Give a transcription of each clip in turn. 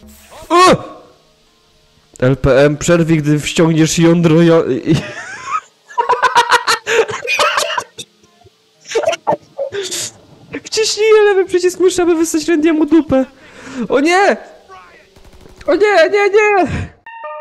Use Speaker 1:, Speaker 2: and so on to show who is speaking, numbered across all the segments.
Speaker 1: O! LPM, przerwij, gdy wściągniesz jądro Wciśnij lewy przycisk myszy, aby wysłać Randy'emu dupę. O nie! O nie, nie, nie!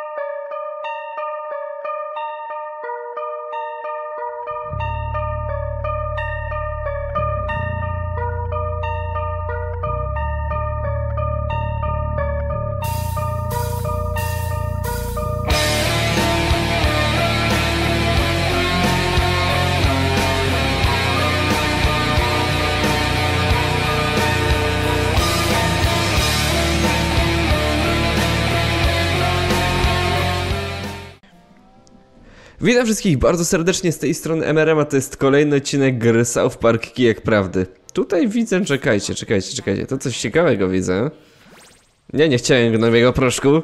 Speaker 1: Witam wszystkich bardzo serdecznie z tej strony MRM, a to jest kolejny odcinek gry South Park Kijek Prawdy. Tutaj widzę, czekajcie, to coś ciekawego widzę. Nie chciałem gnomiego proszku.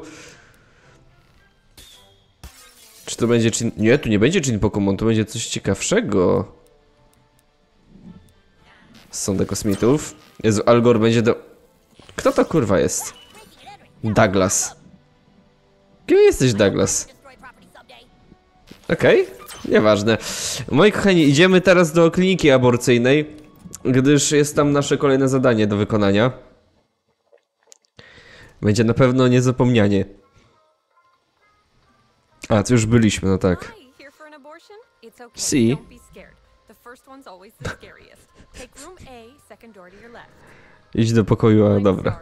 Speaker 1: Czy to będzie czyn... Nie, tu nie będzie czyn Pokémon, tu będzie coś ciekawszego. Sonda kosmitów. Jezu, Algor będzie do... Kto to kurwa jest? Douglas. Kim jesteś, Douglas? Okej, nieważne. Moi kochani, idziemy teraz do kliniki aborcyjnej, gdyż jest tam nasze kolejne zadanie do wykonania. Będzie na pewno niezapomnianie. A, tu już byliśmy, no tak. Si. Idź do pokoju, a dobra.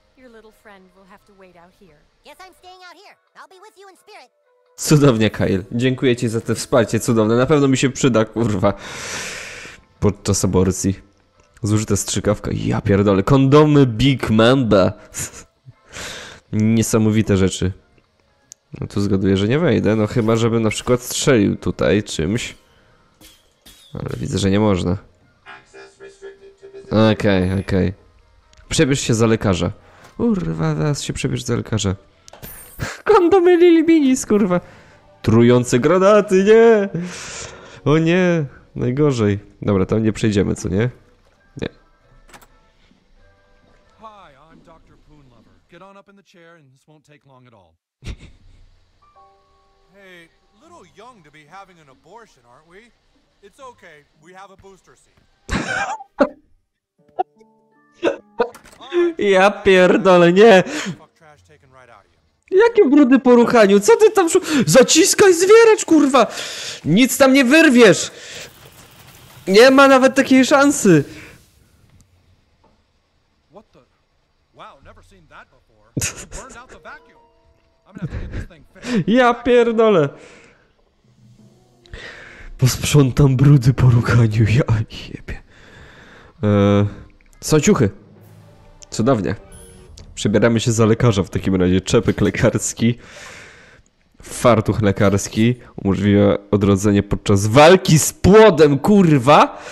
Speaker 1: Cudownie, Kyle. Dziękuję ci za to wsparcie cudowne. Na pewno mi się przyda, kurwa. Podczas aborcji. Zużyta strzykawka. Ja pierdolę. Kondomy Big Mamba. Niesamowite rzeczy. No tu zgaduję, że nie wejdę. No chyba, żebym na przykład strzelił tutaj czymś. Ale widzę, że nie można. Okej. Przebierz się za lekarza. Kurwa, teraz się przebierz za lekarza. Kondomy Lilbinis, kurwa. Trujące granaty, nie! O nie, najgorzej. Dobra, tam nie przejdziemy, co nie? Nie.
Speaker 2: Hi, I'm Dr. Poonlover. Get on up in the chair and this won't take long at all. Hey, little young to be having an abortion, aren't we? It's okay. We have a booster seat.
Speaker 1: Ja pierdolę, nie! Jakie brudy po ruchaniu? Co ty tam... Zaciskaj zwieracz, kurwa! Nic tam nie wyrwiesz! Nie ma nawet takiej szansy! Ja pierdolę! Posprzątam brudy po ruchaniu, ja jebie. Są ciuchy. Cudownie. Przebieramy się za lekarza w takim razie. Czepek lekarski. Fartuch lekarski. Umożliwia odrodzenie podczas walki z płodem, kurwa!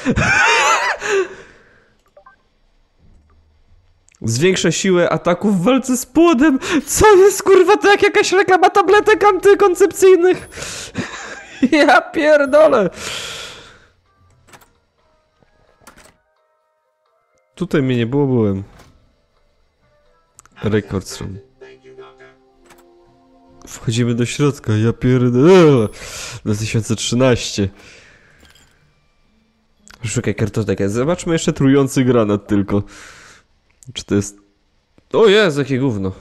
Speaker 1: Zwiększa siłę ataków w walce z płodem. Co jest, kurwa? To jak jakaś reklama tabletek antykoncepcyjnych. Ja pierdolę. Tutaj mnie nie było, byłem. Records room. Wchodzimy do środka, ja pierdolę. 2013. Szukaj kartotekę. Zobaczmy jeszcze trujący granat tylko. Czy to jest... O Jezu, jakie gówno.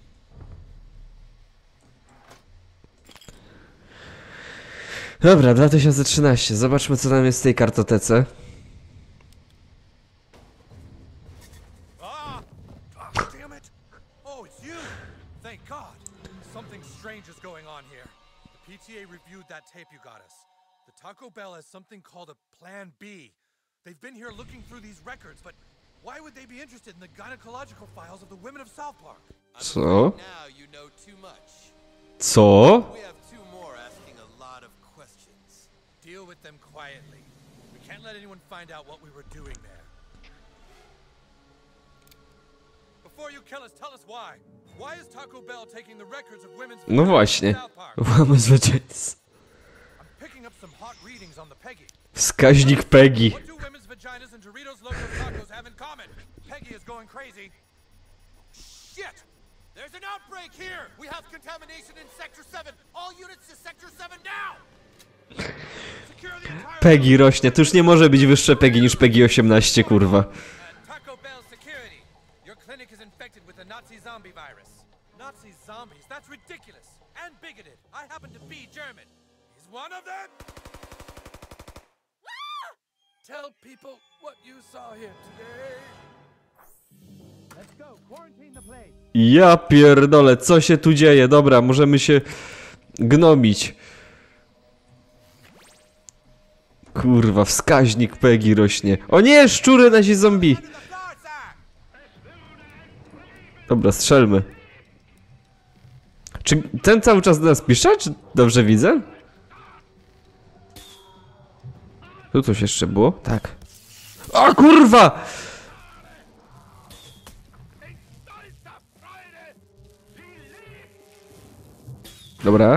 Speaker 1: Dobra, 2013. Zobaczmy, co tam jest w tej kartotece.
Speaker 2: PTA reviewed that tape you got us. The Taco Bell has something called a Plan B. They've been here looking through these records, but why would they be interested in the gynecological files of the women of South Park?
Speaker 1: Co?
Speaker 3: Now you know too much.
Speaker 1: Co?
Speaker 3: We have two more asking a lot of questions.
Speaker 2: Deal with them quietly. We can't let anyone find out what we were doing there. Before you kill us, tell us why. Why is Taco Bell taking the records of women's
Speaker 1: No właśnie. Łamy zwycięzcy.
Speaker 2: I'm picking up some hot readings on the Peggy.
Speaker 1: Wskaźnik Peggy.
Speaker 2: What do women's vaginas and Doritos logo tacos have in common? Peggy is going crazy. Shit!
Speaker 3: There's an outbreak here! We have contamination in Sector 7! All units to Sector 7 now! Secure the entire...
Speaker 1: Peggy rośnie, to już nie może być wyższe Peggy niż Peggy 18, kurwa.
Speaker 2: Taco Bell security. Your clinic is infected with the Nazi zombie virus. Nazi zombies? That's ridiculous. And bigoted. I happen to be German. He's one of them? Tell people what you saw here today. Let's go. Quarantine the place.
Speaker 1: Ja pierdolę, co się tu dzieje? Dobra, możemy się gnomić. Kurwa, wskaźnik Peggy rośnie. O nie, szczury nasi zombie. Dobra, strzelmy. Czy ten cały czas do nas pisze? Czy dobrze widzę? Tu coś jeszcze było? Tak. O kurwa! Dobra.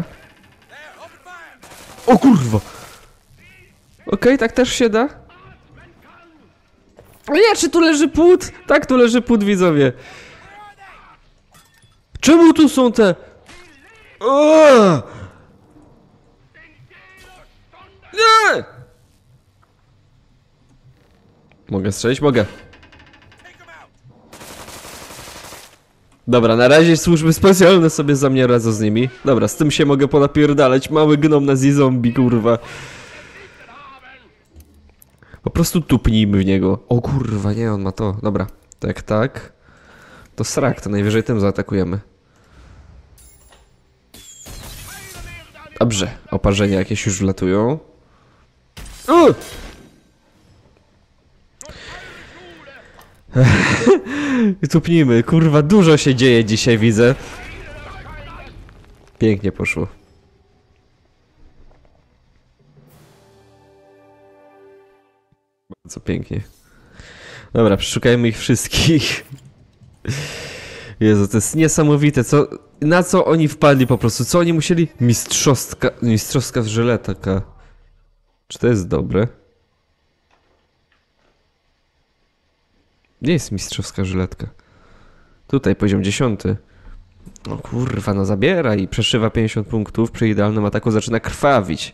Speaker 1: O kurwa! Okej, tak też się da. O nie, czy tu leży płód? Tak, tu leży płód, widzowie. Czemu tu są te... O! Nie! Mogę strzelić? Mogę. Dobra, na razie służby specjalne sobie za mnie radzą z nimi. Dobra, z tym się mogę ponapierdalać. Mały gnom na zombie, kurwa. Po prostu tupnijmy w niego. O kurwa, nie, on ma to. Dobra, tak, tak. To srak, to najwyżej tym zaatakujemy. Dobrze, oparzenia jakieś już wlatują. Tupnijmy, kurwa, dużo się dzieje dzisiaj, widzę. Pięknie poszło. Bardzo pięknie. Dobra, przeszukajmy ich wszystkich. Jezu, to jest niesamowite, co... Na co oni wpadli po prostu, co oni musieli... Mistrzowska żyletka. Czy to jest dobre? Gdzie jest mistrzowska żyletka? Tutaj, poziom 10. No kurwa, no zabiera i przeszywa 50 punktów. Przy idealnym ataku zaczyna krwawić.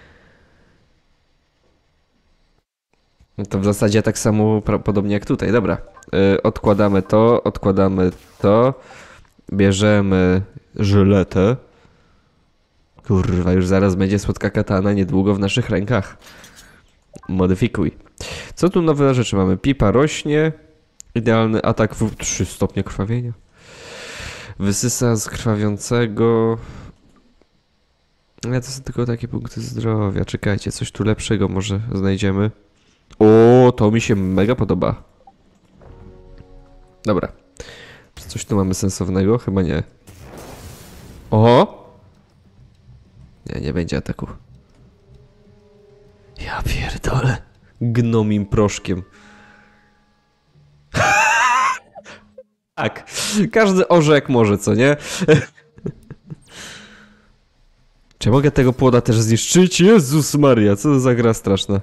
Speaker 1: No to w zasadzie tak samo podobnie jak tutaj. Dobra, odkładamy to. Bierzemy żyletę. Kurwa, już zaraz będzie słodka katana, niedługo w naszych rękach. Modyfikuj. Co tu nowe rzeczy mamy? Pipa rośnie. Idealny atak w 3 stopnie krwawienia. Wysysa z krwawiącego. Ale to są tylko takie punkty zdrowia. Czekajcie, coś tu lepszego może znajdziemy. O, to mi się mega podoba. Dobra. Czy coś tu mamy sensownego? Chyba nie. Oho! Nie, nie będzie ataku. Ja pierdolę. Gnomim proszkiem. Tak. Każdy orze jak może, co nie? Czy mogę tego płoda też zniszczyć? Jezus Maria, co to za gra straszna.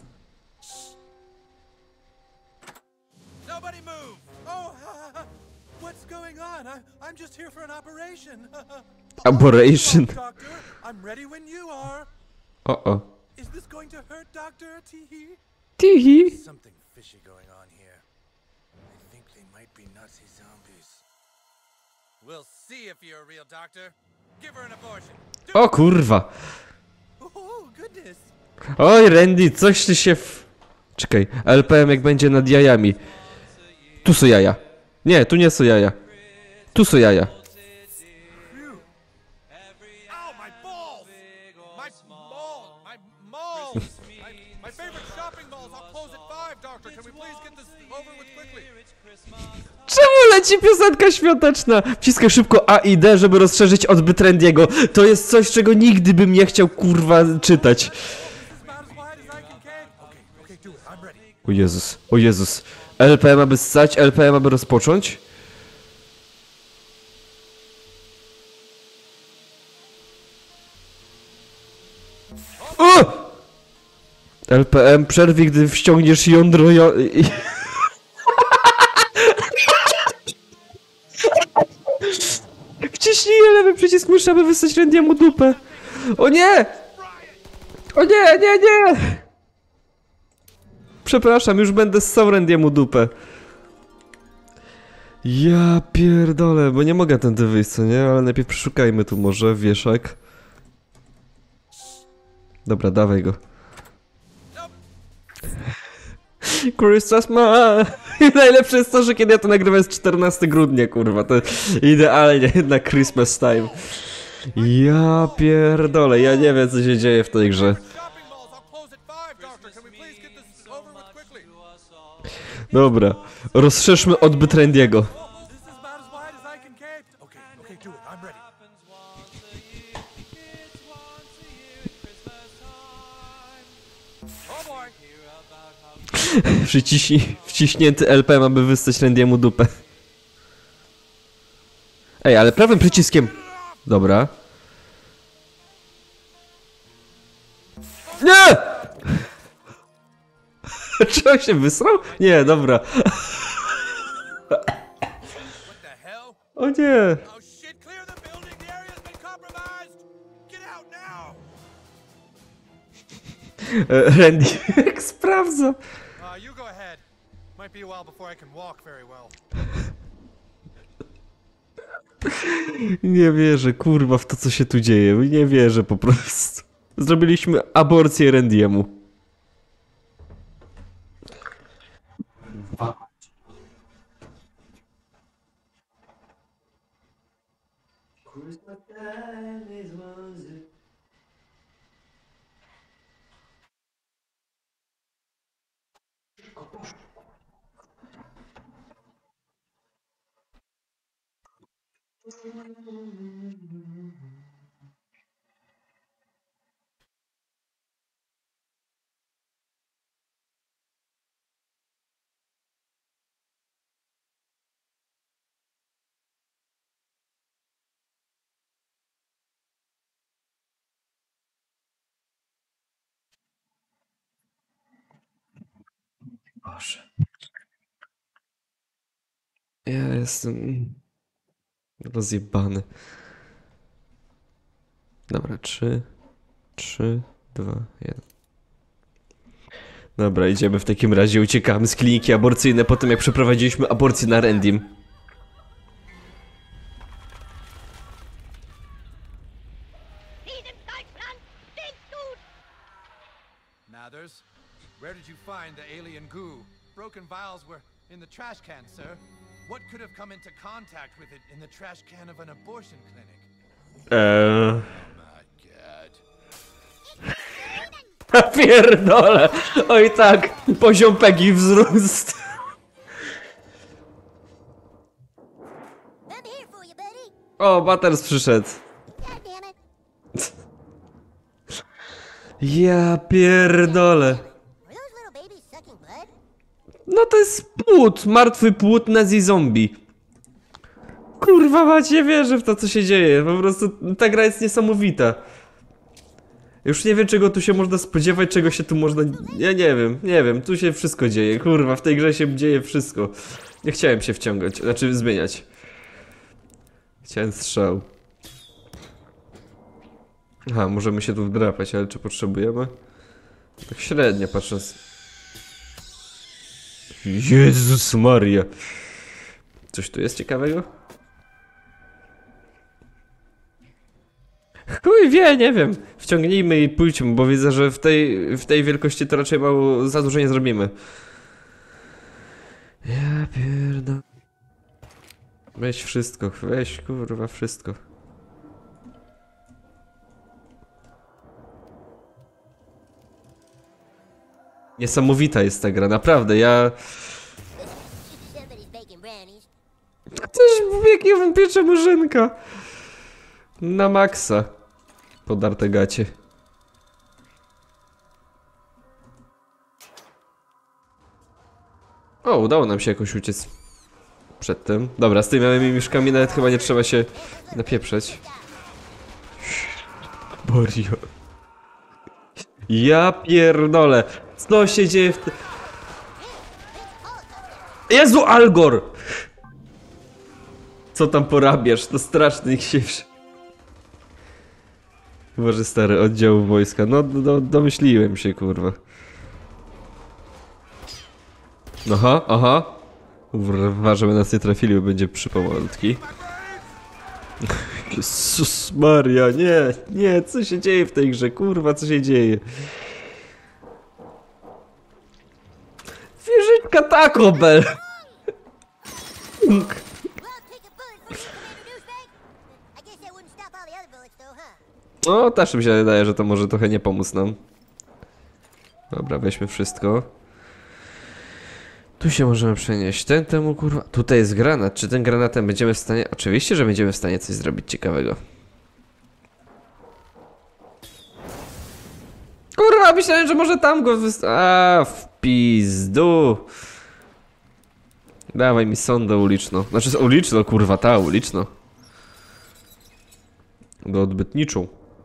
Speaker 2: Nobody move! Oh, what's going on? I'm just here for an operation.
Speaker 1: Aberration.
Speaker 2: Doctor, I'm ready when you are.
Speaker 1: O.
Speaker 2: Is this going to hurt, Doctor Teehee?
Speaker 1: Tihi.
Speaker 2: Something fishy going on here. I think they might be Nazi zombies. We'll see if you're a real doctor. Give her an abortion.
Speaker 1: O kurwa.
Speaker 2: Oh, goodness.
Speaker 1: Oj, Randy, coś ty się Czekaj, LPM jak będzie nad jajami. Tu są jaja. Nie, tu nie są jaja. Tu są jaja.
Speaker 2: Ow, my balls! My malls! My favorite shopping malls. I'll close at 5, Doctor. Can we please get this over with quickly?
Speaker 1: Czemu leci piosenka świąteczna? Wciskaj szybko A i D, żeby rozszerzyć odbyt Randiego. To jest coś, czego nigdy bym nie chciał, kurwa, czytać.
Speaker 2: About as wide as I can carry. Okay, do it. I'm ready.
Speaker 1: O Jezus, o Jezus. LPM aby ssać, LPM aby rozpocząć. O! LPM przerwij, gdy wściągniesz jądro lewy przycisk myszy, aby wysłać Randy'emu dupę. O nie! O nie, nie, nie! Przepraszam, już będę ssał Randy'emu dupę. Ja pierdolę, bo nie mogę tędy wyjść, co nie? Ale najpierw przeszukajmy tu może wieszak. Dobra, dawaj go. Christmas ma. Najlepsze jest to, że kiedy ja to nagrywam jest 14 grudnia, kurwa. To idealnie na Christmas time. Ja pierdolę, ja nie wiem co się dzieje w tej grze.
Speaker 3: Shopping malls, I'll close at 5, Doctor. Can we please get this over with quickly?
Speaker 1: Dobra, rozszerzmy odbyt Randy'ego.
Speaker 2: This is about as wide as I can cape. Okay, okay, do it. I'm ready. Oh boy.
Speaker 1: Wciśnięty LP, aby wystać Randy'emu dupę. Ej, ale prawym przyciskiem... Dobra. Nie! Czy on się wysrał? Nie, dobra.
Speaker 3: What the hell?
Speaker 1: O nie!
Speaker 3: Oh shit, clear the building. The area's been compromised. Get out now.
Speaker 1: Randy sprawdza.
Speaker 2: You go ahead. Might be a while before I can walk very well.
Speaker 1: Nie wierzę, kurwa, w to, co się tu dzieje. Nie wierzę po prostu. Zrobiliśmy aborcję Randy'emu. Boże. Ja jestem rozjebany. Dobra, 3, 2, 1. Dobra, idziemy w takim razie, uciekamy z kliniki aborcyjnej po tym, jak przeprowadziliśmy aborcję na Randym.
Speaker 2: Mathers, where did you find the alien goo? Broken vials were in the trash can, sir. What could have come into contact with it in the trash can of an abortion clinic?
Speaker 3: My God.
Speaker 1: Pierdolę! Oj tak, poziom Peggy wzrósł.
Speaker 4: I'm here for you, buddy.
Speaker 1: O, Butters przyszedł.
Speaker 4: God damn it.
Speaker 1: Ja pierdolę.
Speaker 4: Were those little babies sucking blood?
Speaker 1: No to jest płód, martwy płód nazi zombie. Kurwa mać, nie wierzę w to, co się dzieje. Po prostu ta gra jest niesamowita. Już nie wiem, czego tu się można spodziewać, czego się tu można... Ja nie wiem, tu się wszystko dzieje. Kurwa, w tej grze się dzieje wszystko. Nie chciałem się wciągać, znaczy zmieniać. Chciałem strzał. Aha, możemy się tu wdrapać, ale czy potrzebujemy? Tak średnio patrząc. Jezus Maria. Coś tu jest ciekawego? Chuj wie, nie wiem. Wciągnijmy i pójdźmy, bo widzę, że w tej wielkości to raczej mało, za dużo nie zrobimy. Ja pierdolę. Weź wszystko, weź kurwa wszystko. Niesamowita jest ta gra, naprawdę, ja...
Speaker 4: Somebody's baking brownies.
Speaker 1: Też jakie piecze murzynka. Na maksa. Podarte gacie. O, udało nam się jakoś uciec przed tym. Dobra, z tymi małymi mieszkami nawet chyba nie trzeba się napieprzeć. Borio. Ja pierdolę. Co się dzieje w tym... Jezu, Algor! Co tam porabiasz? To straszny ich się... Boże stary, oddział wojska. No, domyśliłem się, kurwa. Aha, aha. Kurwa, żeby nas nie trafili, bo będzie przypał malutki. Jezus Maria, nie, co się dzieje w tej grze, kurwa, co się dzieje? Wieżyczka Taco Bell!
Speaker 4: Well, take a bullet for you, Commander Douchebag. I guess that wouldn't stop all the other bullets, though, huh?
Speaker 1: No, też mi się wydaje, że to może trochę nie pomóc nam. Dobra, weźmy wszystko. Tu się możemy przenieść. Temu kurwa... Tutaj jest granat. Czy tym granatem będziemy w stanie... Oczywiście, że będziemy w stanie coś zrobić ciekawego. Kurwa, myślałem, że może tam go w pizdu. Dawaj mi sondę uliczną. Znaczy uliczną, kurwa, ta uliczną. Do odbytniczą.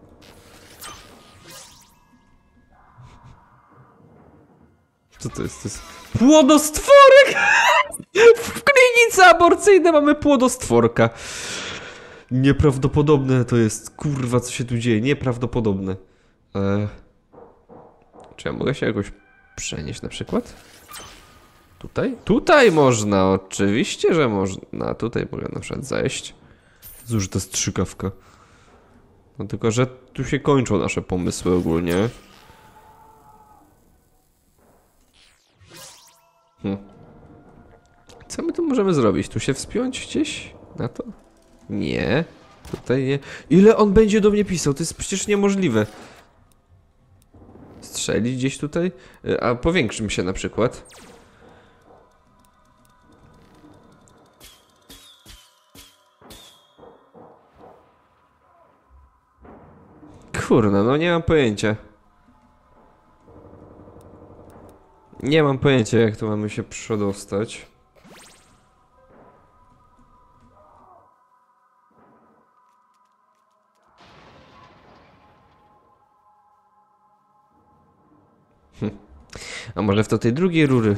Speaker 1: Co to jest? To jest płodostworek! W klinice aborcyjnej mamy płodostworka. Nieprawdopodobne to jest. Kurwa, co się tu dzieje? Nieprawdopodobne. Czy ja mogę się jakoś przenieść na przykład? Tutaj? Tutaj można, oczywiście, że można. Tutaj mogę na przykład zejść. Zużyta strzykawka. No tylko, że tu się kończą nasze pomysły ogólnie. Co my tu możemy zrobić? Tu się wspiąć gdzieś? Na to? Nie. Tutaj nie. Ile on będzie do mnie pisał? To jest przecież niemożliwe. Strzelić gdzieś tutaj? A powiększym się na przykład. Kurna, no nie mam pojęcia. Nie mam pojęcia, jak tu mamy się przedostać. A może w to tej drugiej rury?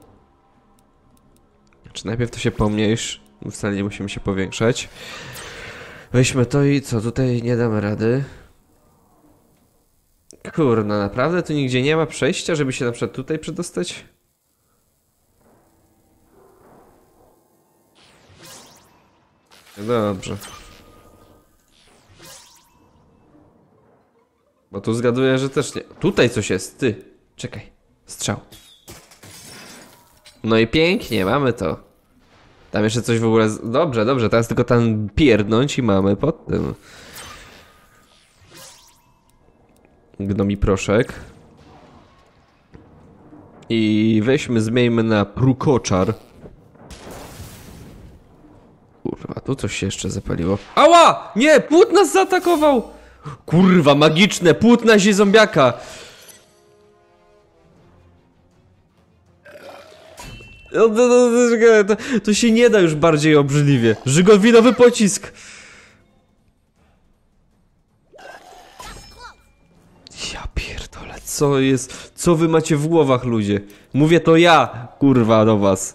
Speaker 1: Czy najpierw to się pomniejsz? Wcale nie musimy się powiększać. Weźmy to i co? Tutaj nie damy rady. Kurna, naprawdę tu nigdzie nie ma przejścia, żeby się na przykład tutaj przedostać? Dobrze. Bo tu zgaduję, że też nie. Tutaj coś jest, ty. Czekaj. Strzał. No i pięknie, mamy to. Tam jeszcze coś w ogóle... Dobrze, dobrze, teraz tylko tam pierdnąć i mamy pod tym. Gnomi proszek. I weźmy, zmieńmy na prukoczar. Kurwa, tu coś się jeszcze zapaliło. Ała! Nie! Płód nas zaatakował! Kurwa, magiczne! Płód na zie zombiaka! To się nie da już bardziej obrzydliwie. Żygowinowy pocisk! Ja pierdolę, co jest? Co wy macie w głowach, ludzie? Mówię to ja, kurwa, do was.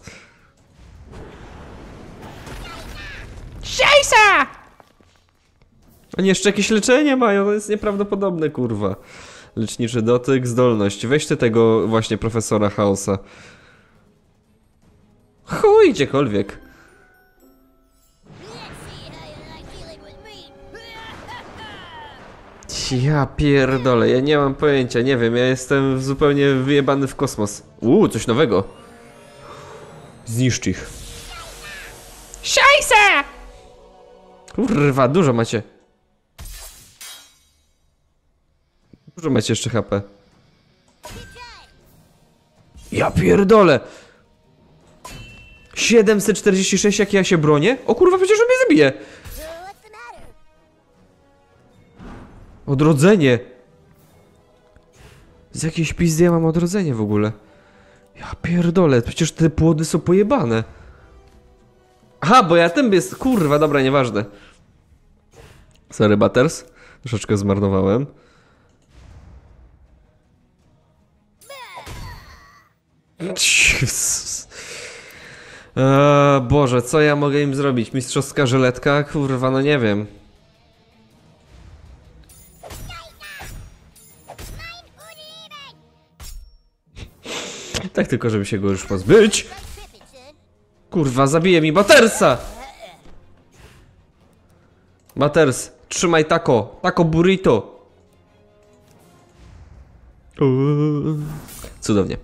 Speaker 1: Szejsa! Oni jeszcze jakieś leczenie mają, to jest nieprawdopodobne, kurwa. Leczniczy dotyk, zdolność. Weźcie tego właśnie profesora Chaosa. Chuj, gdziekolwiek. Ja pierdolę, ja nie mam pojęcia, nie wiem, ja jestem zupełnie wyjebany w kosmos. Coś nowego. Zniszcz ich. Szajsa! Kurwa, dużo macie. Dużo macie jeszcze HP. Ja pierdolę! 746, jak ja się bronię? O kurwa, przecież on mnie zabije! Odrodzenie! Z jakiejś pizdy ja mam odrodzenie w ogóle. Ja pierdolę, przecież te płody są pojebane. Aha, bo ja tym jest... Kurwa, dobra, nieważne. Sorry, Butters. Troszeczkę zmarnowałem. Boże, co ja mogę im zrobić? Mistrzowska żyletka? Kurwa, no nie wiem. Tak tylko, żeby się go już pozbyć.
Speaker 4: Tripping, son.
Speaker 1: Kurwa, zabije mi Battersa! Batters, trzymaj taco. Taco burrito. Cudownie.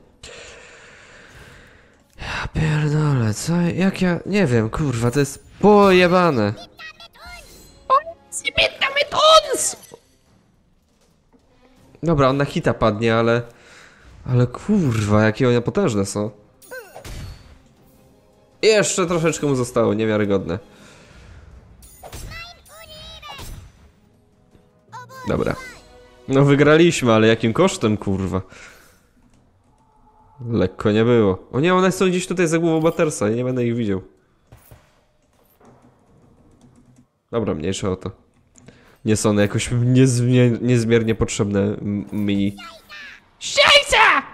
Speaker 1: Ja pierdolę, co? Jak ja... Nie wiem, kurwa, to jest pojebane. Dobra, on na hita padnie, ale... Ale kurwa, jakie one potężne są. Jeszcze troszeczkę mu zostało, niewiarygodne. Dobra. No wygraliśmy, ale jakim kosztem, kurwa. Lekko nie było. O nie, one są gdzieś tutaj za głową Battersa i nie będę ich widział. Dobra, mniejsza o to. Nie są one jakoś niezmiernie potrzebne mi. Ściejca!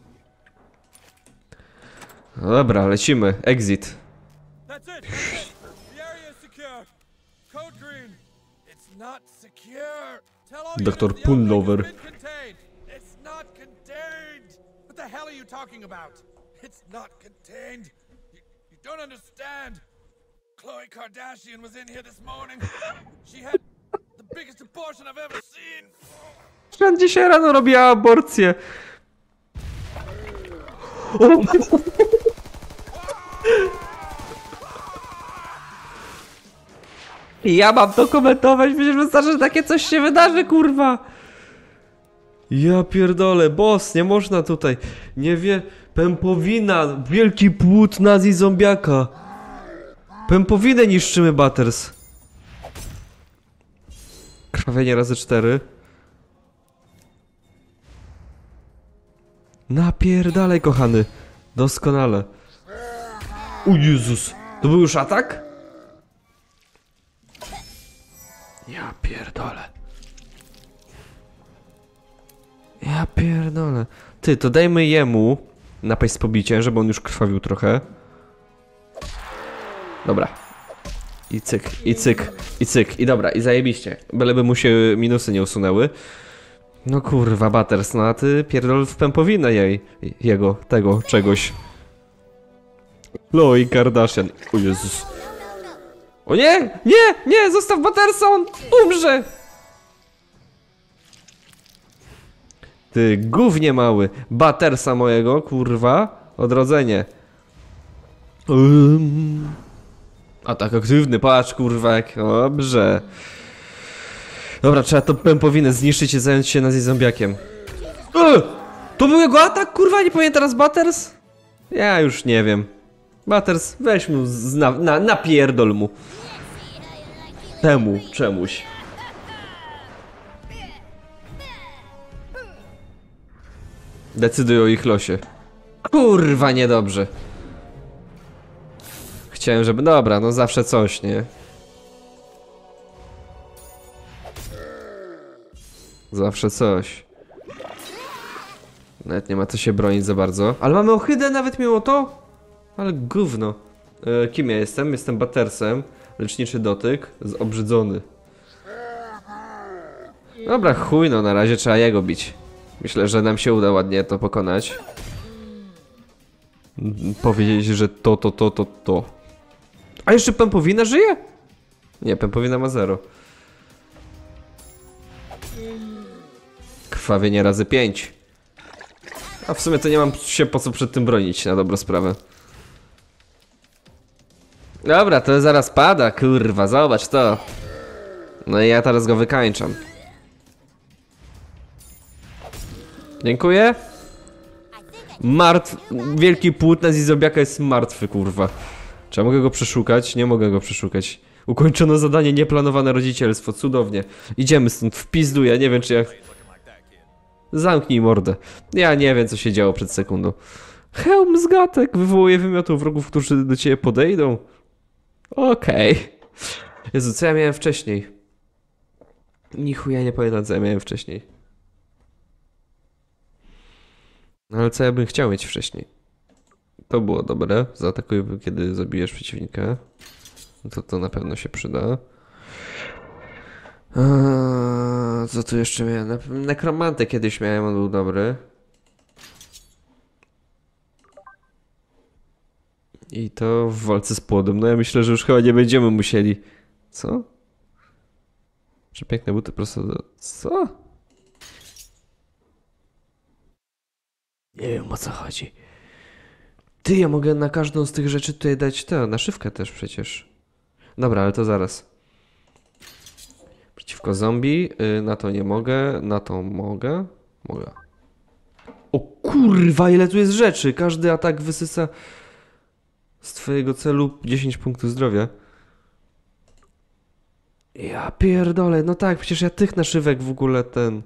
Speaker 1: No dobra, lecimy. Exit.
Speaker 2: That's it. That's it. The area is secure. Code green. It's not secure. Tell all
Speaker 1: Dr.
Speaker 2: units the outbreak
Speaker 1: Pullover.
Speaker 2: has been contained. It's not contained. What the hell are you talking about? It's not contained. You don't understand. Khloe Kardashian was in here this morning. She had the biggest abortion I've ever seen.
Speaker 1: Wszędzie się rano robiła aborcję. Ja mam to komentować, przecież wystarczy, że takie coś się wydarzy, kurwa. Ja pierdolę, boss, nie można tutaj. Nie wie... Pępowina, wielki płód nazi zombiaka. Pępowinę niszczymy, Batters. Krwawienie razy 4. Napierdalaj, kochany. Doskonale. O Jezus. To był już atak? Ja pierdolę. Ja pierdolę. Ty, to dajmy jemu napaść z pobiciem, żeby on już krwawił trochę. Dobra. I cyk, i cyk, i cyk. I dobra, i zajebiście. Byleby mu się minusy nie usunęły. No kurwa, Batters, no a ty pierdol w pępowinę jego, tego, czegoś. Khloe Kardashian. O Jezus. O nie! Nie! Nie! Zostaw Battersa, on umrze! Ty gównie mały. Battersa mojego, kurwa. Odrodzenie. Atak aktywny, patrz kurwa jak dobrze. Dobra, trzeba to pępowinę zniszczyć i zająć się zombiakiem. To był jego atak, kurwa, nie powinien teraz Batters? Ja już nie wiem. Batters, weź mu, napierdol mu. Temu, czemuś. Decyduj o ich losie. Kurwa, niedobrze. Chciałem, żeby... Dobra, no zawsze coś, nie? Zawsze coś. Nawet nie ma co się bronić za bardzo. Ale mamy ohydę nawet mimo to? Ale gówno. Kim ja jestem? Jestem Battersem. Leczniczy dotyk. Zobrzydzony. Dobra, chuj, no na razie trzeba jego bić. Myślę, że nam się uda ładnie to pokonać. Powiedzieć, że to. A jeszcze pępowina żyje? Nie, pępowina ma 0. Krwawienie razy 5. A w sumie to nie mam się po co przed tym bronić, na dobrą sprawę. Dobra, to zaraz pada, kurwa, zobacz to. No i ja teraz go wykańczam. Dziękuję. Wielki płótna z zombiaka jest martwy, kurwa. Czy ja mogę go przeszukać? Nie mogę go przeszukać. Ukończono zadanie nieplanowane rodzicielstwo, cudownie. Idziemy stąd, wpizduję, nie wiem czy jak... Zamknij mordę. Ja nie wiem co się działo przed sekundą. Hełm z gatek wywołuje wymiotą wrogów, którzy do ciebie podejdą. Okej. Jezu, co ja miałem wcześniej? Nichuja nie pamiętam co ja miałem wcześniej. Ale co ja bym chciał mieć wcześniej? To było dobre. Zaatakuj, kiedy zabijesz przeciwnika. To na pewno się przyda. Co tu jeszcze miałem? Nekromantę kiedyś miałem, on był dobry. I to w walce z płodem. No ja myślę, że już chyba nie będziemy musieli. Co? Przepiękne buty prosto do... Co? Nie wiem, o co chodzi. Ty, ja mogę na każdą z tych rzeczy tutaj dać tę naszywkę też przecież. Dobra, ale to zaraz. Przeciwko zombie. Na to nie mogę. Na to mogę. Mogę. O kurwa, ile tu jest rzeczy. Każdy atak wysysa z twojego celu 10 punktów zdrowia. Ja pierdolę. No tak, przecież ja tych naszywek w ogóle ten...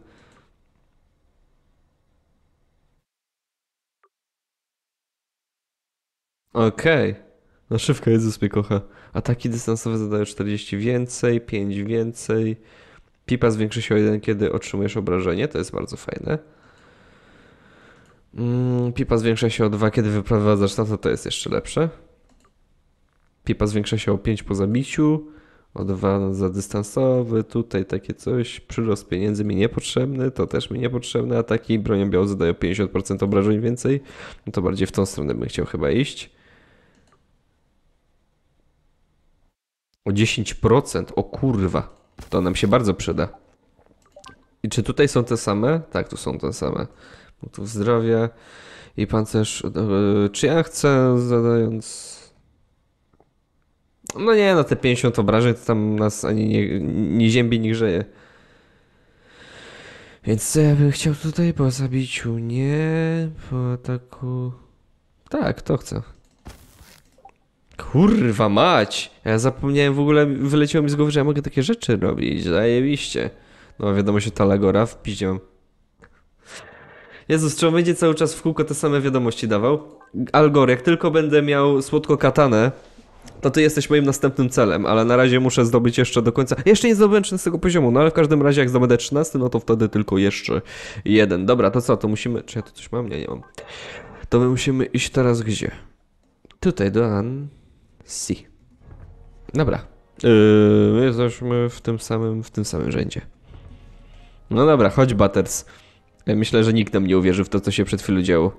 Speaker 1: Okej. Naszywka Jezus mnie kocha. Ataki dystansowe zadają 40 więcej, 5 więcej. Pipa zwiększy się o 1, kiedy otrzymujesz obrażenie. To jest bardzo fajne. Pipa zwiększa się o 2, kiedy wyprowadzasz na to jest jeszcze lepsze. Pipa zwiększa się o 5 po zabiciu. O 2 za dystansowy. Tutaj takie coś. Przyrost pieniędzy mi niepotrzebny. To też mi niepotrzebne. Ataki bronią białą zadają 50% obrażeń więcej. No to bardziej w tą stronę bym chciał chyba iść. O 10%? O kurwa. To nam się bardzo przyda. I czy tutaj są te same? Tak, tu są te same. Punktów zdrowia i pancerz. Czy ja chcę zadając... No nie, no te 50 obrażeń to tam nas ani nie ziębi, nie grzeje. Więc co ja bym chciał tutaj po zabiciu? Nie, po ataku... Tak, to chcę. Kurwa mać! Ja zapomniałem w ogóle, wyleciało mi z głowy, że ja mogę takie rzeczy robić. Zajebiście. No wiadomo się Talagora wpiździam. Jezus, czy on będzie cały czas w kółko te same wiadomości dawał? Algor, jak tylko będę miał słodko katanę, to ty jesteś moim następnym celem, ale na razie muszę zdobyć jeszcze do końca. Jeszcze nie zdobyłem 13 poziomu, no ale w każdym razie jak zdobędę 13, no to wtedy tylko jeszcze jeden. Dobra, to co, to musimy... Czy ja tu coś mam? Nie mam. To my musimy iść teraz gdzie? Tutaj do Annecy. Dobra. My jesteśmy w tym samym rzędzie. No dobra, chodź Butters. Ja myślę, że nikt nam nie uwierzy w to, co się przed chwilą działo.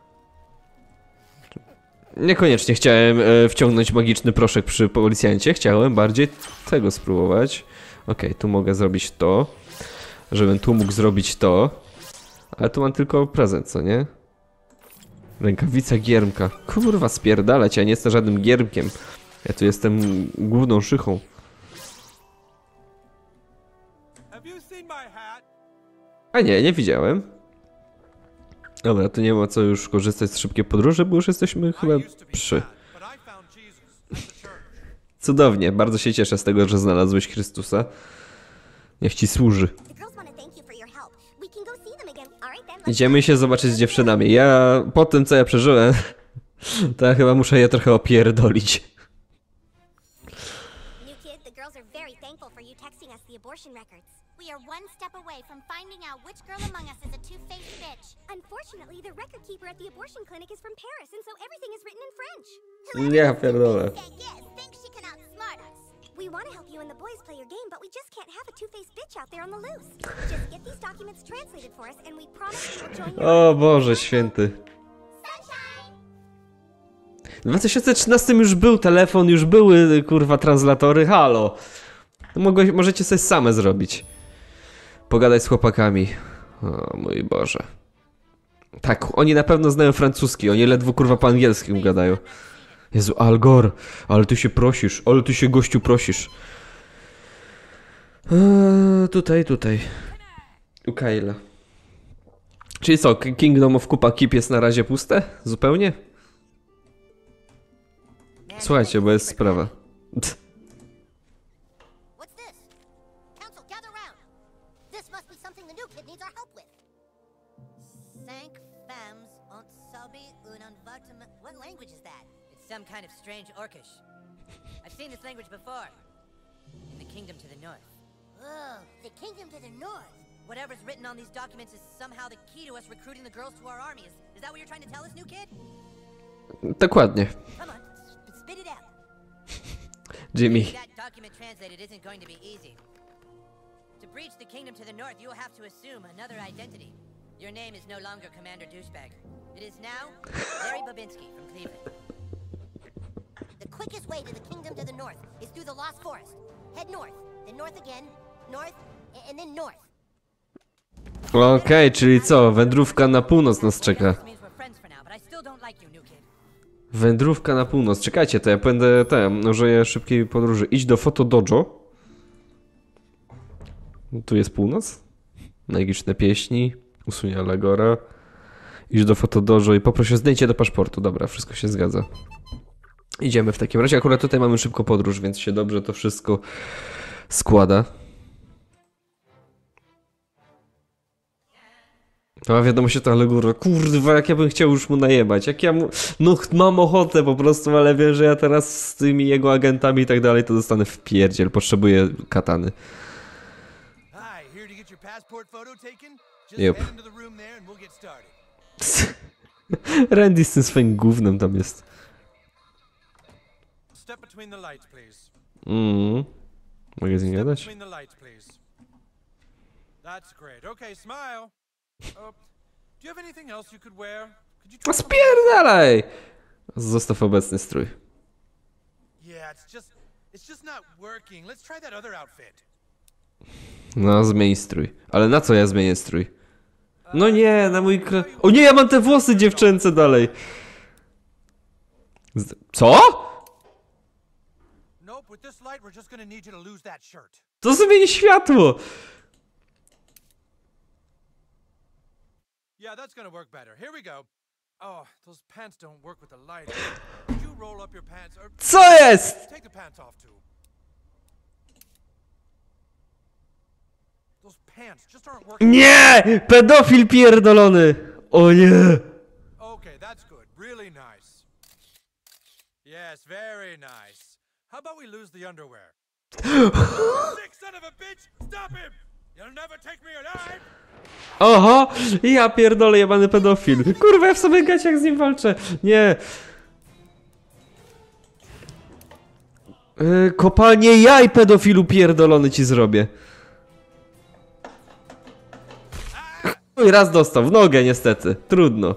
Speaker 1: Niekoniecznie chciałem wciągnąć magiczny proszek przy policjancie. Chciałem bardziej tego spróbować. Okej, tu mogę zrobić to. Żebym tu mógł zrobić to. Ale tu mam tylko prezent, co nie? Rękawica giermka. Kurwa, spierdalać, ja nie jestem żadnym giermkiem. Ja tu jestem główną szychą. A nie, nie widziałem. Dobra, to nie ma co już korzystać z szybkiej podróży, bo już jesteśmy chyba przy. Cudownie, bardzo się cieszę z tego, że znalazłeś Chrystusa. Niech ci służy. Idziemy się zobaczyć z dziewczynami. Ja, po tym co ja przeżyłem, to ja chyba muszę je trochę opierdolić.
Speaker 4: We are one step away from finding out which girl among us is a two-faced bitch. Unfortunately, the record keeper at the abortion clinic is from Paris, and so everything is written in French.
Speaker 1: Nie, pierdolę.
Speaker 4: Thinks she can outsmart us. We want to help you and the boys play your game, but we just can't have a two-faced bitch out there on the loose. Just get these documents translated for us, and we promise we will join you.
Speaker 1: O Boże święty. W 2013 już był telefon, już były kurwa translatory, halo. Możecie sobie same zrobić. Pogadać z chłopakami. O mój Boże. Tak, oni na pewno znają francuski, oni ledwo kurwa po angielskim gadają. Jezu, Algor, ale ty się prosisz, ale ty się gościu prosisz. Tutaj. U Kyla. Czyli co, Kingdom of Kupa Keep jest na razie puste? Zupełnie? Słuchajcie, bo jest sprawa.
Speaker 5: Some kind of strange Orcish. I've seen this language before. In the kingdom to the north.
Speaker 4: Oh, the kingdom to the north.
Speaker 5: Whatever's written on these documents is somehow the key to us recruiting the girls to our army. Is that what you're trying to tell us, new kid?
Speaker 1: Dokładnie.
Speaker 5: Come on, spit it out.
Speaker 1: Jimmy.
Speaker 5: That document translated isn't going to be easy. To breach the kingdom to the north, you will have to assume another identity. Your name is no longer Commander Douchebag. It is now Larry Babinski from Cleveland. way to the kingdom to the north is through the Lost Forest. Head north, then north again, north, and then north.
Speaker 1: Okej, czyli co? Wędrówka na północ nas czeka.
Speaker 5: This means we're friends for now, but I still don't like you, new kid.
Speaker 1: Wędrówka na północ. Czekajcie, to ja będę użyję szybkiej podróży. Idź do Photo Dojo. Tu jest północ. Magiczne pieśni. Usunie Allegora. Idź do Photo Dojo i poproś o zdjęcie do paszportu. Dobra, wszystko się zgadza. Idziemy w takim razie. Akurat tutaj mamy szybką podróż, więc się dobrze to wszystko składa. A wiadomo się to Allegora. Kurwa, jak ja bym chciał już mu najebać. Jak ja mu... No mam ochotę po prostu, ale wiem, że ja teraz z tymi jego agentami i tak dalej to dostanę w pierdziel. Potrzebuję katany.
Speaker 3: Hi, here to get your passport photo taken? Just
Speaker 1: Yep.
Speaker 3: head into the room there and we'll get started.
Speaker 1: Randy z tym swoim gównem tam jest.
Speaker 3: Step between the lights, please.
Speaker 1: Mogę z nim
Speaker 3: Step
Speaker 1: gadać?
Speaker 3: between the lights, please. That's great. Okay, smile. Do you have anything else you could wear? Could you
Speaker 1: No
Speaker 3: try something else?
Speaker 1: spierdalaj! Zostaw obecny strój.
Speaker 3: Yeah, it's just not working. Let's try that other outfit.
Speaker 1: No, zmień strój. Ale na co ja zmienię strój? No nie, na mój... O nie, ja mam te włosy dziewczęce dalej. Co?
Speaker 3: Nope, with this light, we're just gonna need you to lose that shirt.
Speaker 1: To zmieni światło!
Speaker 3: Yeah, that's gonna work better. Here we go. Oh, those pants don't work with the light. Could you roll up your pants or
Speaker 1: Co jest?
Speaker 3: take the pants off too? Those pants just aren't working.
Speaker 1: Nie! Pedofil pierdolony! O nie!
Speaker 3: Okay, that's good. Really nice. Yes, very nice. How about we lose the underwear? Sick son of a bitch! Stop him! You'll never take me alive!
Speaker 1: Oho! Ja pierdolę, jebany pedofil. Kurwa, ja w sobie gaciach z nim walczę. Nie. Kopalnie jaj, pedofilu pierdolony ci zrobię. No i raz dostał w nogę niestety. Trudno.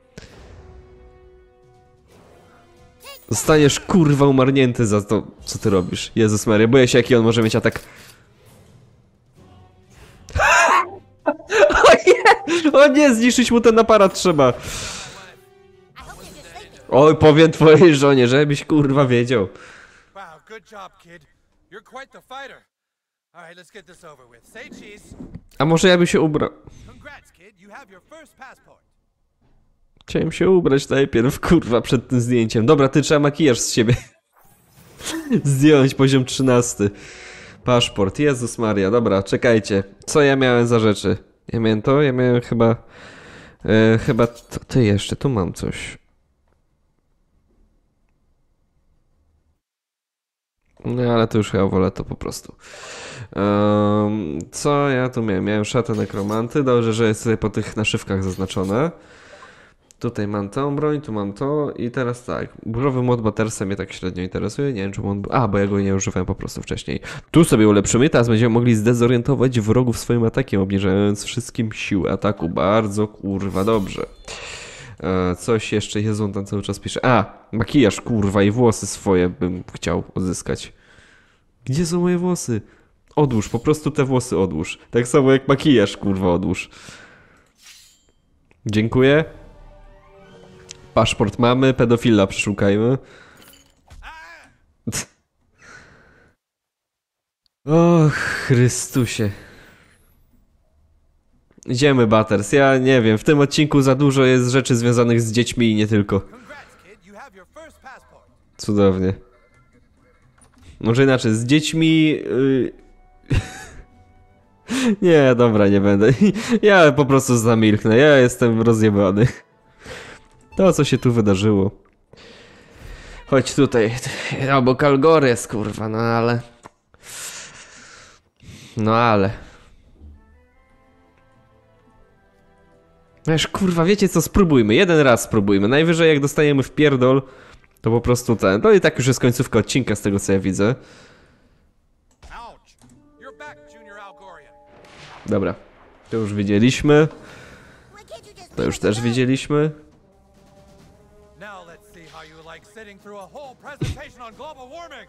Speaker 1: Zostaniesz kurwa umarnięty za to, co ty robisz. Jezus Maria, boję się jaki on może mieć atak. O nie, zniszczyć mu ten aparat trzeba.
Speaker 5: I hope you're just sleeping.
Speaker 1: Oj, powiem twojej żonie, żebyś kurwa wiedział.
Speaker 3: Wow, good job, kid. You're quite the fighter. Alright, let's get this over with. Say cheese.
Speaker 1: A może ja bym się ubrał?
Speaker 3: Congrats, kid. You have your first passport.
Speaker 1: Chciałem się ubrać najpierw, kurwa, przed tym zdjęciem. Dobra, ty trzeba makijaż z siebie zdjąć, poziom 13. Paszport, Jezus Maria, dobra, czekajcie. Co ja miałem za rzeczy? Ja miałem to? Ja miałem chyba... chyba... Ty jeszcze, tu mam coś. No ale to już chyba wolę to po prostu. Co ja tu miałem? Miałem szatę nekromanty. Dobrze, że jest tutaj po tych naszywkach zaznaczone. Tutaj mam tą broń, tu mam to i teraz tak. Burowy młot Battersa mnie tak średnio interesuje. Nie wiem, czemu on... A, bo ja go nie używałem po prostu wcześniej. Tu sobie ulepszymy. Teraz będziemy mogli zdezorientować wrogów swoim atakiem, obniżając wszystkim siłę ataku. Bardzo kurwa dobrze. Coś jeszcze, Jezu, on tam cały czas pisze. A, makijaż, kurwa, i włosy swoje bym chciał odzyskać. Gdzie są moje włosy? Odłóż, po prostu te włosy odłóż. Tak samo jak makijaż, kurwa, odłóż. Dziękuję. Paszport mamy, pedofila przeszukajmy. Och, Chrystusie. Idziemy, Butters. Ja nie wiem, w tym odcinku za dużo jest rzeczy związanych z dziećmi i nie tylko.
Speaker 3: Congrats, kid. You have your first passport.
Speaker 1: Cudownie. Może inaczej, z dziećmi... Nie, dobra, nie będę. Ja po prostu zamilknę. Ja jestem rozjebany. To, co się tu wydarzyło. Chodź tutaj. Obok Algores, kurwa, no ale... No ale... Wiesz, kurwa, wiecie co, spróbujmy. Jeden raz spróbujmy. Najwyżej jak dostajemy w pierdol, to po prostu ten... No i tak już jest końcówka odcinka z tego, co ja widzę.
Speaker 3: Ouch. You're back, Junior Algorian.
Speaker 1: Dobra. To już widzieliśmy.
Speaker 4: Why can't you just
Speaker 1: To
Speaker 4: leave
Speaker 1: już
Speaker 4: us
Speaker 1: też
Speaker 4: alone?
Speaker 1: widzieliśmy.
Speaker 3: Now let's see how you like sitting through a whole presentation on global warming.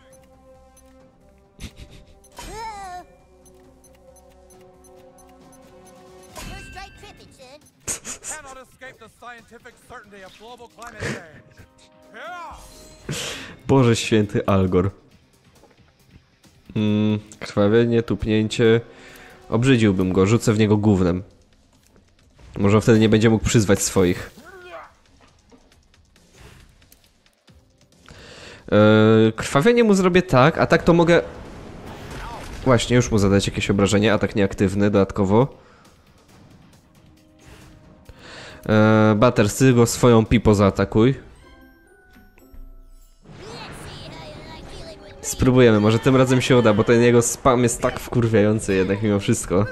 Speaker 4: First strike tripping, son.
Speaker 3: Cannot escape the scientific certainty of global climate change. Yeah!
Speaker 1: Boże święty Algor. Krwawienie, tupnięcie. Obrzydziłbym go, rzucę w niego gównem. Może wtedy nie będzie mógł przyzwać swoich. Krwawienie mu zrobię tak, a tak to mogę... Właśnie, już mu zadać jakieś obrażenie, atak nieaktywny dodatkowo. Butters, ty go swoją pipo zaatakuj. Spróbujemy, może tym razem się uda, bo ten jego spam jest tak wkurwiający jednak mimo wszystko.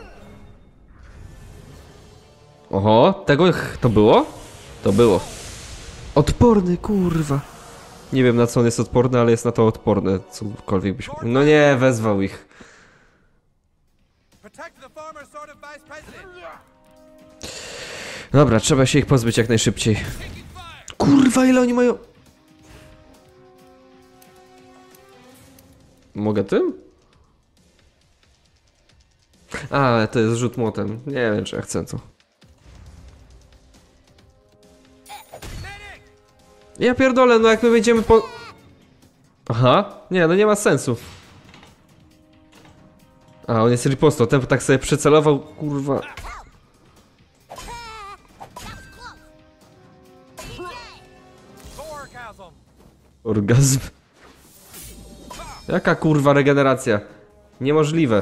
Speaker 1: Oho, tego to było? To było. Odporny, kurwa. Nie wiem na co on jest odporny, ale jest na to odporny. Cokolwiek byśmy... No nie, wezwał ich.
Speaker 3: Protect the former sort of vice president.
Speaker 1: Dobra, trzeba się ich pozbyć jak najszybciej. Kurwa, ile oni mają... Mogę tym? A, ale to jest rzut młotem. Nie wiem, czy ja chcę to. Ja pierdolę, no jak my będziemy po... Aha, nie, no nie ma sensu. A, on jest ripostą, ten tak sobie przycelował, kurwa. Orgazm. Jaka kurwa regeneracja? Niemożliwe.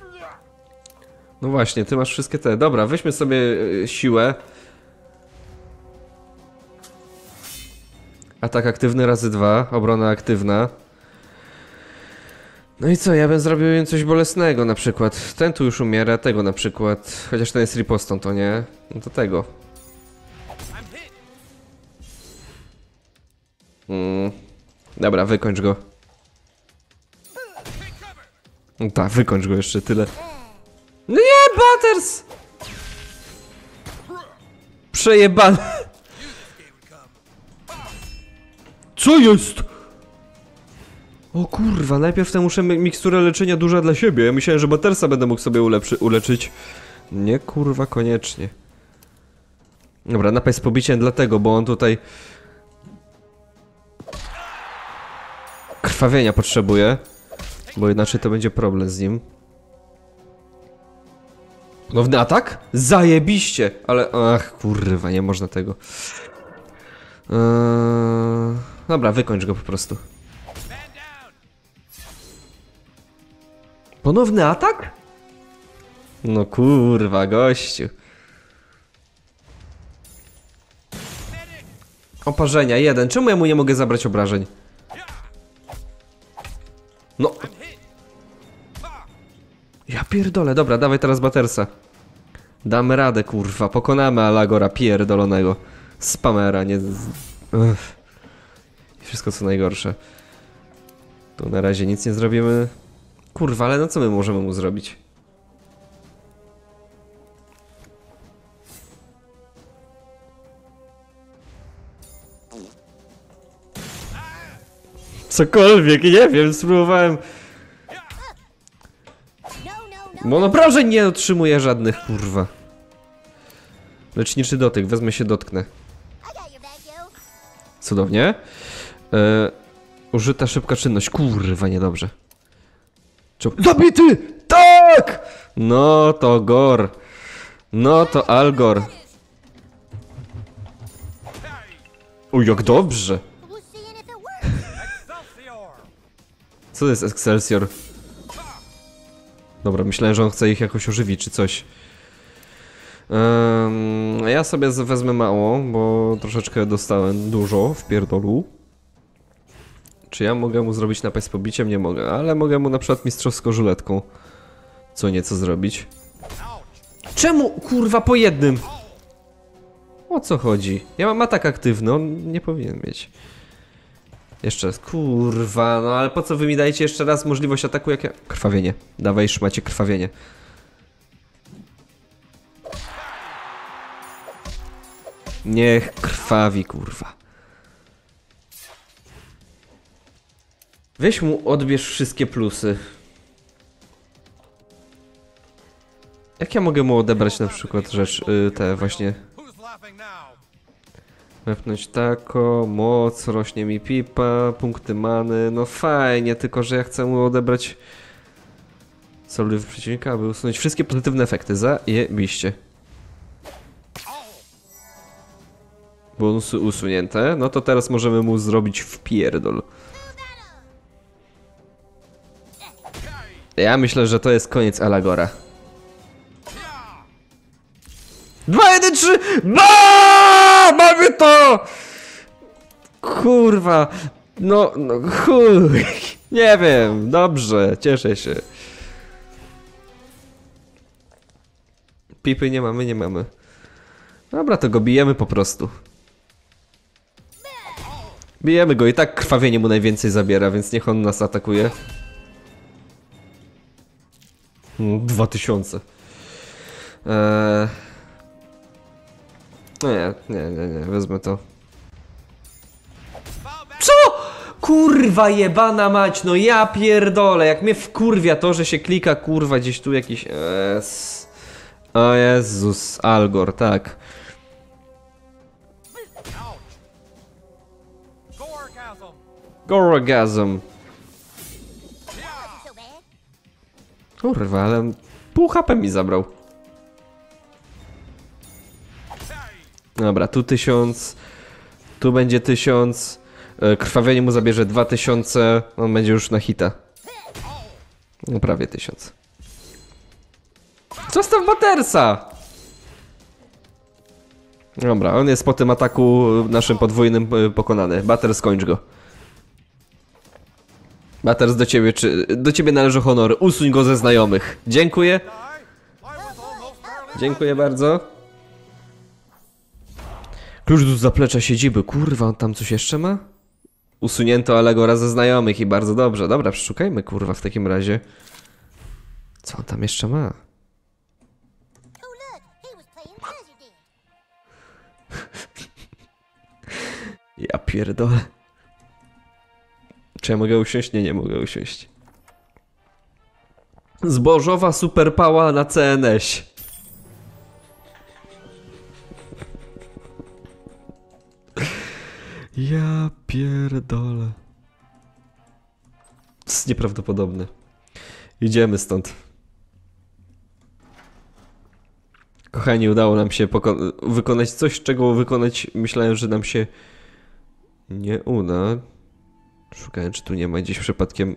Speaker 1: No właśnie, ty masz wszystkie te. Dobra, weźmy sobie siłę. Atak aktywny razy 2, obrona aktywna. No i co, ja bym zrobił im coś bolesnego na przykład. Ten tu już umiera, tego na przykład. Chociaż ten jest ripostą, to nie. No to tego. Dobra, wykończ go. No tak, wykończ go jeszcze tyle. No nie, Butters! Przejebane. Co jest? O kurwa, najpierw tę muszę miksturę leczenia duża dla siebie. Ja myślałem, że Buttersa będę mógł sobie uleczyć. Nie, kurwa, koniecznie. Dobra, napaj z pobiciem dlatego, bo on tutaj... Krwawienia potrzebuje. Bo inaczej to będzie problem z nim. Ponowny atak? Zajebiście! Ale... Ach, kurwa, nie można tego. Dobra, wykończ go po prostu. Ponowny atak? No kurwa, gościu. Oparzenia, 1. Czemu ja mu nie mogę zabrać obrażeń? No. Ja pierdolę, dobra, dawaj teraz Buttersa. Damy radę, kurwa, pokonamy Alagora pierdolonego. Spamera, nie... I wszystko co najgorsze. Tu na razie nic nie zrobimy. Kurwa, ale no co my możemy mu zrobić? Cokolwiek, nie wiem, spróbowałem. Bo on obrażeń nie otrzymuje żadnych, kurwa. Leczniczy dotyk, wezmę się, dotknę. Cudownie. Użyta szybka czynność, kurwa, niedobrze. Zabity! Tak! No to Gor. No to Algor. O, jak dobrze. Co to jest Excelsior? Dobra, myślałem, że on chce ich jakoś ożywić czy coś. Ja sobie wezmę mało, bo troszeczkę dostałem dużo w pierdolu. Czy ja mogę mu zrobić napad z pobiciem? Nie mogę, ale mogę mu na przykład mistrzowską żuletką co nieco zrobić. Czemu, kurwa, po jednym? O co chodzi? Ja mam atak aktywny, on nie powinien mieć. Jeszcze, kurwa, no ale po co wy mi dajecie jeszcze raz możliwość ataku, jak ja... Krwawienie, dawaj szmacie krwawienie. Niech krwawi, kurwa. Weź mu odbierz wszystkie plusy. Jak ja mogę mu odebrać na przykład rzecz, te właśnie...
Speaker 3: Who's laughing now?
Speaker 1: Wepnąć tako, moc, rośnie mi pipa, punkty many, no fajnie, tylko że ja chcę mu odebrać celuj w przeciwnika, aby usunąć wszystkie pozytywne efekty, zajebiście. Bonusy usunięte, no to teraz możemy mu zrobić wpierdol. Ja myślę, że to jest koniec Alagora. 2, 1, 3! Mamy to! Kurwa. No chuj. Nie wiem, dobrze, cieszę się. Pipy nie mamy. Dobra, to go bijemy po prostu. Bijemy go i tak krwawienie mu najwięcej zabiera, więc niech on nas atakuje. 2000. Nie, wezmę to. Co? Kurwa jebana mać, no ja pierdolę, jak mnie wkurwia to, że się klika kurwa gdzieś tu jakiś... O Jezus, Algor, tak. Gorgasm.
Speaker 4: So bad.
Speaker 1: Kurwa, ale pół HP mi zabrał. Dobra, tu 1000. Tu będzie 1000. Krwawienie mu zabierze 2000. On będzie już na hita. No prawie 1000. Zostaw Buttersa! Dobra, on jest po tym ataku naszym podwójnym pokonany. Butter, skończ go. Butters, do ciebie należą honory. Usuń go ze znajomych. Dziękuję. Dziękuję bardzo. Klucz do zaplecza siedziby. Kurwa, on tam coś jeszcze ma? Usunięto Alagora ze znajomych i bardzo dobrze. Dobra, przeszukajmy kurwa w takim razie. Co on tam jeszcze ma?
Speaker 4: Oh look, he was playing president.
Speaker 1: Ja pierdolę. Czy ja mogę usiąść? Nie mogę usiąść. Zbożowa superpała na CNS. Ja pierdolę. To jest nieprawdopodobne. Idziemy stąd. Kochani, udało nam się wykonać coś, czego wykonać myślałem, że nam się nie uda. Szukałem, czy tu nie ma gdzieś przypadkiem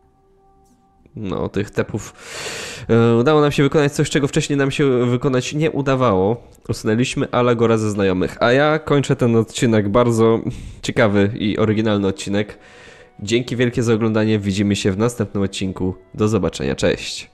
Speaker 1: tych tepów. Udało nam się wykonać coś, czego wcześniej nam się wykonać nie udawało. Usunęliśmy Alagora ze znajomych, a ja kończę ten odcinek, bardzo ciekawy i oryginalny odcinek. Dzięki wielkie za oglądanie, widzimy się w następnym odcinku. Do zobaczenia, cześć!